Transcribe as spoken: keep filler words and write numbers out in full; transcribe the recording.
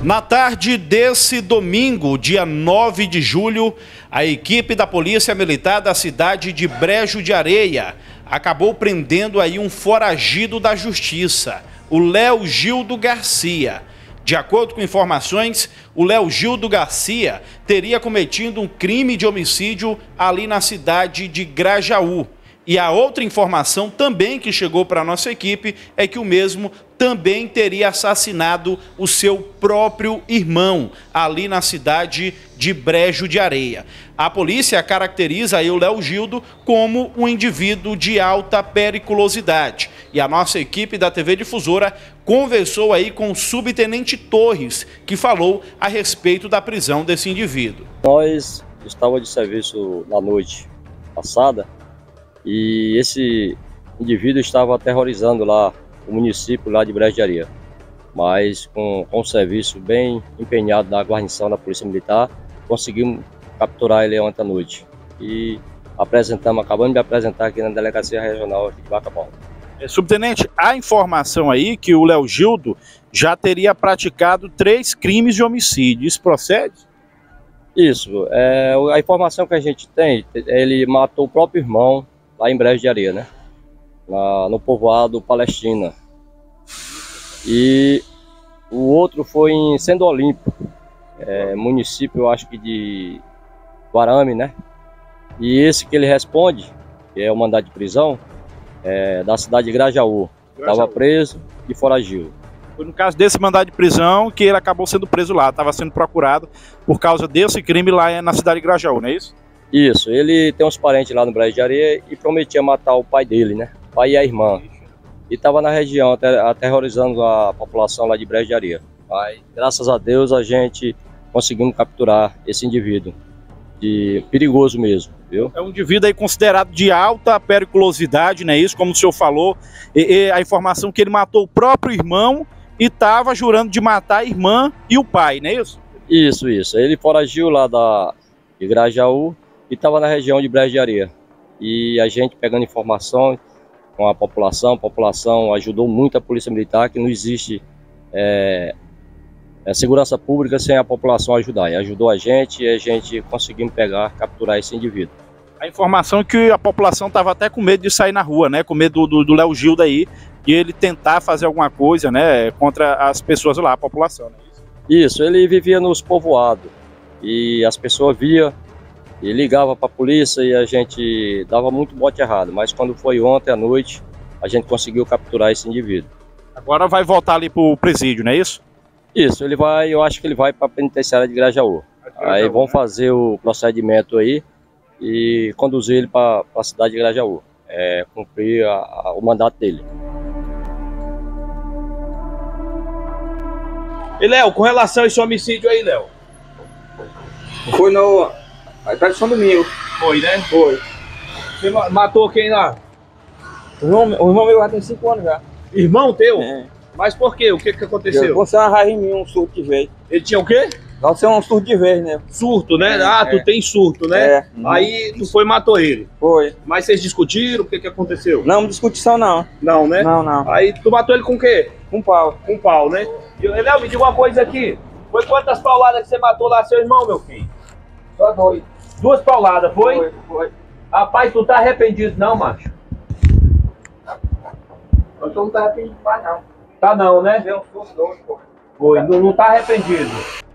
Na tarde desse domingo, dia nove de julho, a equipe da Polícia Militar da cidade de Brejo de Areia acabou prendendo aí um foragido da Justiça, o Léo Gildo Garcia. De acordo com informações, o Léo Gildo Garcia teria cometido um crime de homicídio ali na cidade de Grajaú. E a outra informação também que chegou para a nossa equipe é que o mesmo também teria assassinado o seu próprio irmão ali na cidade de Brejo de Areia. A polícia caracteriza aí o Léo Gildo como um indivíduo de alta periculosidade. E a nossa equipe da T V Difusora conversou aí com o subtenente Torres, que falou a respeito da prisão desse indivíduo. Nós estávamos de serviço na noite passada e esse indivíduo estava aterrorizando lá o município lá de Brejo de Areia, mas com, com um serviço bem empenhado da guarnição da Polícia Militar, conseguimos capturar ele ontem à noite e apresentamos, acabamos de apresentar aqui na Delegacia Regional aqui de Bacabal. É, subtenente, há informação aí que o Léo Gildo já teria praticado três crimes de homicídio, isso procede? Isso, é, a informação que a gente tem, ele matou o próprio irmão lá em Brejo de Areia, né? Na, no povoado Palestina. E o outro foi em Sendo Olímpio, é, município, eu acho que de Guarame, né? E esse que ele responde, que é o mandado de prisão, é da cidade de Grajaú. Estava preso e foragiu. Foi no caso desse mandado de prisão que ele acabou sendo preso lá, estava sendo procurado por causa desse crime lá na cidade de Grajaú, não é isso? Isso, ele tem uns parentes lá no Brejo de Areia e prometia matar o pai dele, né? O pai e a irmã. E estava na região aterrorizando a população lá de Brejo de Areia. Mas, graças a Deus, a gente conseguimos capturar esse indivíduo. De perigoso mesmo, viu? É um indivíduo aí considerado de alta periculosidade, não é isso? Como o senhor falou, e, e a informação que ele matou o próprio irmão e estava jurando de matar a irmã e o pai, não é isso? Isso, isso. Ele foragiu lá da, de Grajaú e estava na região de Brejo de Areia. E a gente pegando informação com a população, a população ajudou muito a Polícia Militar, que não existe é, é, segurança pública sem a população ajudar. E ajudou a gente e a gente conseguimos pegar, capturar esse indivíduo. A informação é que a população estava até com medo de sair na rua, né? Com medo do, do Léo Gildo aí, e ele tentar fazer alguma coisa, né? Contra as pessoas lá, a população, né? Isso, ele vivia nos povoados e as pessoas via e ligava para a polícia e a gente dava muito bote errado, mas quando foi ontem à noite, a gente conseguiu capturar esse indivíduo. Agora vai voltar ali para o presídio, não é isso? Isso, ele vai, eu acho que ele vai para a penitenciária de Grajaú. Aí vão fazer o procedimento aí e conduzir ele para a cidade de Grajaú, é, cumprir a, a, o mandato dele. E Léo, com relação a esse homicídio aí, Léo? Foi no... Aí tá de São Domingo. Foi, né? Foi. Você matou quem lá? O irmão, o irmão meu já tem cinco anos já. Irmão teu? É. Mas por quê? O que que aconteceu? Você uma raiva em mim, um surto de vez. Ele tinha o quê? Vai ser um surto de vez, né? Surto, né? É, ah, tu é. tem surto, né? É. Aí tu foi e matou ele. Foi. Mas vocês discutiram? O que que aconteceu? Não, discussão não. Não, né? Não, não. Aí tu matou ele com o quê? Com pau. Com pau, né? E Léo, me diga uma coisa aqui. Foi quantas pauladas que você matou lá seu irmão, meu filho? Só dois. Duas pauladas, foi? Foi, foi. Rapaz, tu tá arrependido não, macho? Eu não tá arrependido de paz, não. Tá não, né? Deu um susto dois, pô. Foi, não, não tá arrependido.